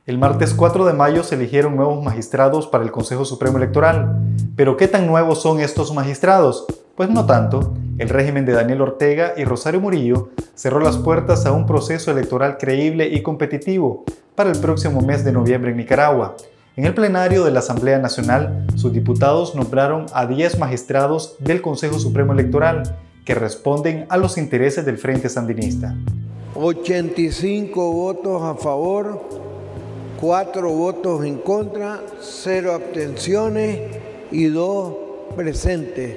El martes 4 de mayo se eligieron nuevos magistrados para el Consejo Supremo Electoral. ¿Pero qué tan nuevos son estos magistrados? Pues no tanto. El régimen de Daniel Ortega y Rosario Murillo cerró las puertas a un proceso electoral creíble y competitivo para el próximo mes de noviembre en Nicaragua. En el plenario de la Asamblea Nacional, sus diputados nombraron a 10 magistrados del Consejo Supremo Electoral que responden a los intereses del Frente Sandinista. 85 votos a favor, 4 votos en contra, 0 abstenciones y 2 presentes.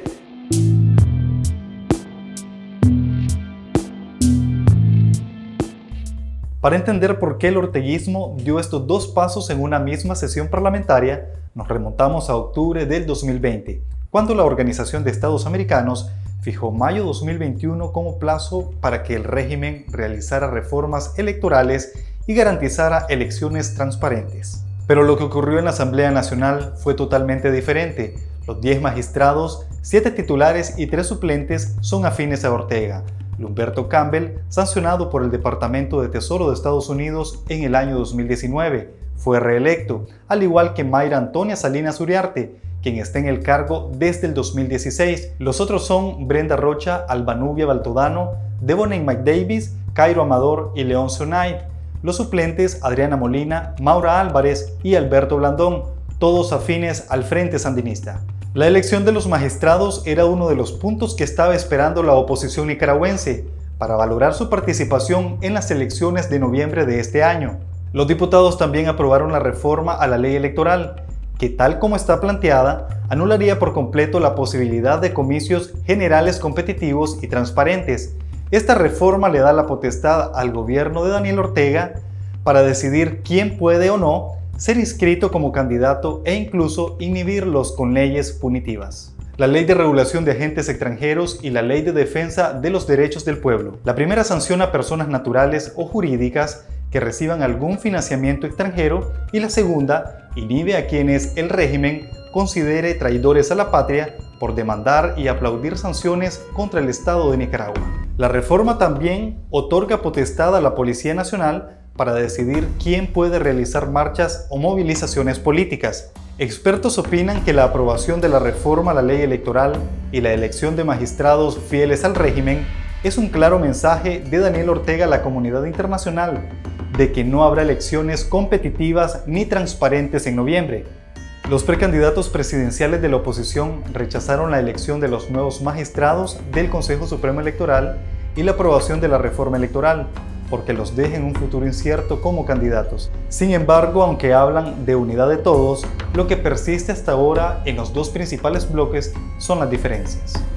Para entender por qué el orteguismo dio estos dos pasos en una misma sesión parlamentaria, nos remontamos a octubre del 2020, cuando la Organización de Estados Americanos fijó mayo 2021 como plazo para que el régimen realizara reformas electorales y garantizara elecciones transparentes. Pero lo que ocurrió en la Asamblea Nacional fue totalmente diferente. Los 10 magistrados, 7 titulares y 3 suplentes son afines a Ortega. Lumberto Campbell, sancionado por el Departamento de Tesoro de Estados Unidos en el año 2019, fue reelecto, al igual que Mayra Antonia Salinas Uriarte, quien está en el cargo desde el 2016. Los otros son Brenda Rocha, Albanubia Baltodano, Devoney McDavis, Cairo Amador y Leoncio Knight. Los suplentes Adriana Molina, Maura Álvarez y Alberto Blandón, todos afines al Frente Sandinista. La elección de los magistrados era uno de los puntos que estaba esperando la oposición nicaragüense para valorar su participación en las elecciones de noviembre de este año. Los diputados también aprobaron la reforma a la ley electoral, que tal como está planteada, anularía por completo la posibilidad de comicios generales competitivos y transparentes. Esta reforma le da la potestad al gobierno de Daniel Ortega para decidir quién puede o no ser inscrito como candidato e incluso inhibirlos con leyes punitivas. La Ley de Regulación de Agentes Extranjeros y la Ley de Defensa de los Derechos del Pueblo. La primera sanciona a personas naturales o jurídicas que reciban algún financiamiento extranjero y la segunda inhibe a quienes el régimen considere traidores a la patria por demandar y aplaudir sanciones contra el Estado de Nicaragua. La reforma también otorga potestad a la Policía Nacional para decidir quién puede realizar marchas o movilizaciones políticas. Expertos opinan que la aprobación de la reforma a la ley electoral y la elección de magistrados fieles al régimen es un claro mensaje de Daniel Ortega a la comunidad internacional de que no habrá elecciones competitivas ni transparentes en noviembre. Los precandidatos presidenciales de la oposición rechazaron la elección de los nuevos magistrados del Consejo Supremo Electoral y la aprobación de la reforma electoral, porque los deja en un futuro incierto como candidatos. Sin embargo, aunque hablan de unidad de todos, lo que persiste hasta ahora en los dos principales bloques son las diferencias.